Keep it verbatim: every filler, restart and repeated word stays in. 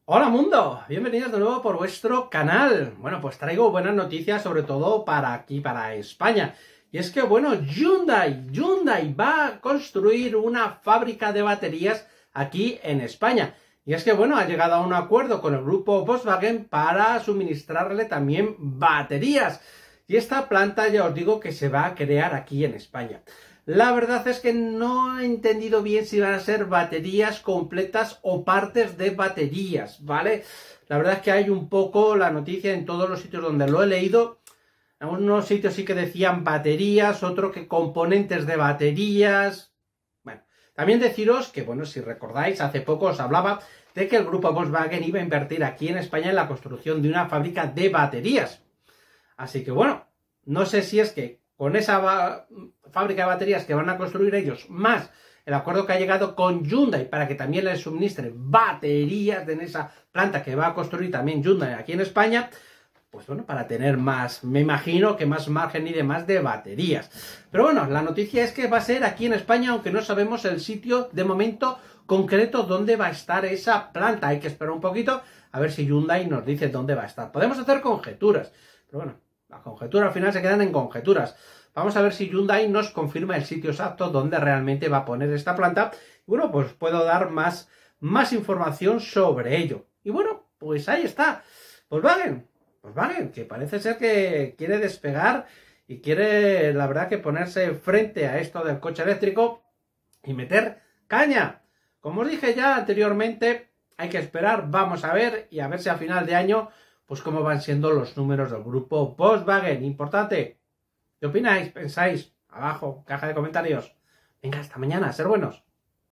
Hola mundo, bienvenidos de nuevo por vuestro canal. Bueno, pues traigo buenas noticias sobre todo para aquí, para España. Y es que, bueno, Hyundai, Hyundai va a construir una fábrica de baterías aquí en España. Y es que, bueno, ha llegado a un acuerdo con el grupo Volkswagen para suministrarle también baterías. Y esta planta ya os digo que se va a crear aquí en España. La verdad es que no he entendido bien si van a ser baterías completas o partes de baterías, ¿vale? La verdad es que hay un poco la noticia en todos los sitios donde lo he leído. En algunos sitios sí que decían baterías, otros que componentes de baterías. Bueno, también deciros que, bueno, si recordáis, hace poco os hablaba de que el grupo Volkswagen iba a invertir aquí en España en la construcción de una fábrica de baterías. Así que, bueno, no sé si es que con esa fábrica de baterías que van a construir ellos, más el acuerdo que ha llegado con Hyundai para que también les suministre baterías en esa planta que va a construir también Hyundai aquí en España, pues bueno, para tener más, me imagino que más margen y demás de baterías. Pero bueno, la noticia es que va a ser aquí en España, aunque no sabemos el sitio de momento concreto donde va a estar esa planta. Hay que esperar un poquito a ver si Hyundai nos dice dónde va a estar. Podemos hacer conjeturas, pero bueno, las conjeturas al final se quedan en conjeturas. Vamos a ver si Hyundai nos confirma el sitio exacto donde realmente va a poner esta planta. Y bueno, pues puedo dar más, más información sobre ello. Y bueno, pues ahí está. Volkswagen, Volkswagen, que parece ser que quiere despegar y quiere, la verdad, que ponerse frente a esto del coche eléctrico y meter caña. Como os dije ya anteriormente, hay que esperar, vamos a ver, y a ver si a final de año pues cómo van siendo los números del grupo Volkswagen. Importante. ¿Qué opináis? ¿Pensáis? Abajo, caja de comentarios. Venga, hasta mañana, ser buenos.